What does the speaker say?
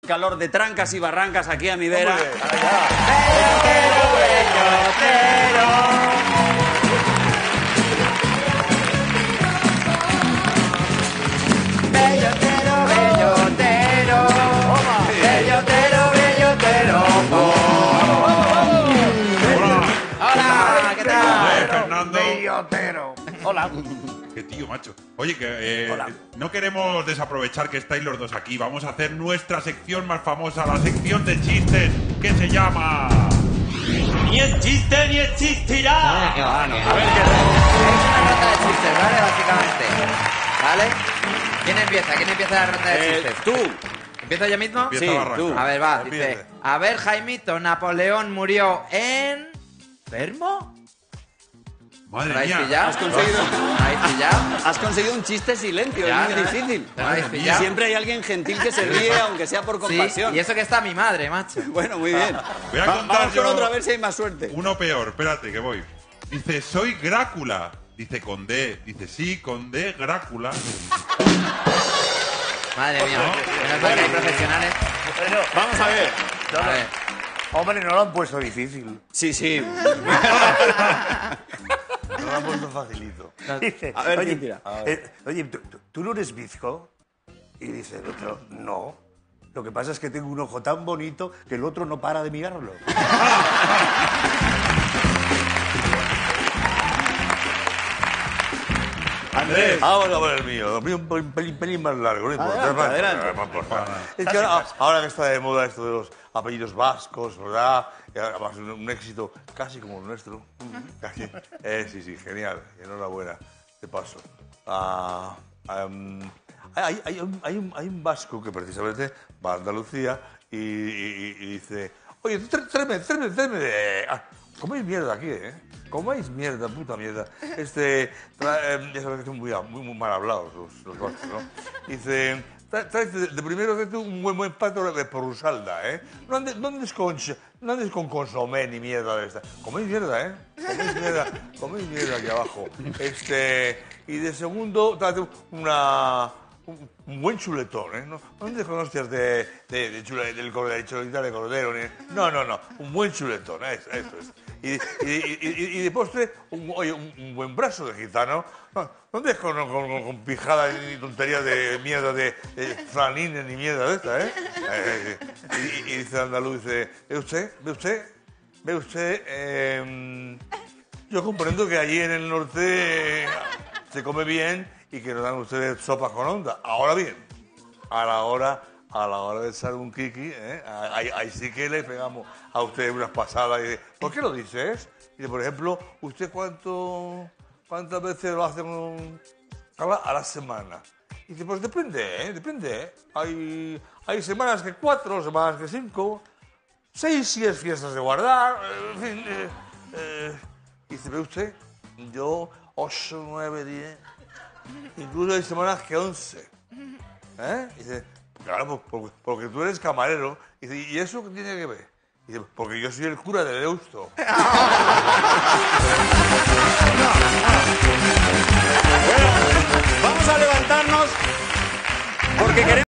calor de trancas y barrancas aquí a mi vera. Hola, ¿qué tal? Fernando. Bellotero. Hola. Qué tío, macho. Oye, que no queremos desaprovechar que estáis los dos aquí. Vamos a hacer nuestra sección más famosa, la sección de chistes, que se llama... Ni es chiste ni existirá. A ver, es una ronda de chistes, ¿vale? Básicamente. ¿Vale? ¿Quién empieza la ronda de chistes? Tú. ¿Empiezo yo mismo? Empieza Sí, Barranca. tú. A ver, va, Empiece. dice... A ver, Jaimito, Napoleón murió en... ¿Enfermo? Madre ¿Lo habéis mía. pillado? Has conseguido- ¿Lo habéis pillado? Has conseguido un chiste silencio, Ya, es muy ¿no? difícil. ¿Lo habéis Madre Y pillado? siempre hay alguien gentil que se ríe, aunque sea por Sí, compasión. y eso que está mi madre, macho. Bueno, muy bien. Voy a contar Vamos con yo- otro a ver si hay más suerte. Uno peor, espérate, que voy. Dice, soy Grácula. Dice, con D. Dice, sí, con D, Grácula. Madre mía. Menos mal que hay profesionales. Bueno, Vamos a ver. A ver. hombre, no lo han puesto difícil. Sí, sí. No lo han puesto facilito. Dice, A ver, oye, ¿quién tira? oye, ¿tú no eres bizco? Y dice el otro, no. Lo que pasa es que tengo un ojo tan bonito que el otro no para de mirarlo. Andrés. Vamos a ver el mío. El mío un pelín más largo, no importa. Adelante, No importa. Es que ahora que está de moda esto de los apellidos vascos, ¿verdad? Y además un éxito casi como el nuestro. Casi. Sí, genial. Enhorabuena. Te paso. Hay un vasco que precisamente va a Andalucía y dice, oye, tráeme. Coméis mierda aquí, ¿eh? Coméis mierda, puta mierda. Ya sabes que son muy mal hablados los vascos, ¿no? Dice, tráete de primero un buen plato de porrusalda, ¿eh? No andes con consomé ni mierda de esta. Coméis mierda, ¿eh? Coméis mierda aquí abajo. Y de segundo, tráete un buen chuletón, ¿eh? No andes con hostias del chuletita de cordero. No. Un buen chuletón, eso es. Y de postre, un buen brazo de gitano. No andes con pijadas ni tonterías de mierda de franines ni mierda de esta, ¿eh? Y dice el andaluz, dice, ¿Ve usted? Yo comprendo que allí en el norte se come bien y que nos dan ustedes sopas con onda. Ahora bien, a la hora de echar un kiki, ahí sí que le pegamos a ustedes unas pasadas. Y dice, ¿por qué lo dices? Y dice, por ejemplo, ¿usted cuántas veces lo hace a la semana? Y dice, pues depende. Hay semanas que 4, semanas que 5, 6 si es fiestas de guardar, en fin. Y dice, ¿ve usted? Yo 8, 9, 10, incluso hay semanas que 11. Y dice, claro, porque tú eres camarero. Y dice, ¿y eso qué tiene que ver? Y dice, porque yo soy el cura de Deusto. Vamos a levantarnos porque queremos...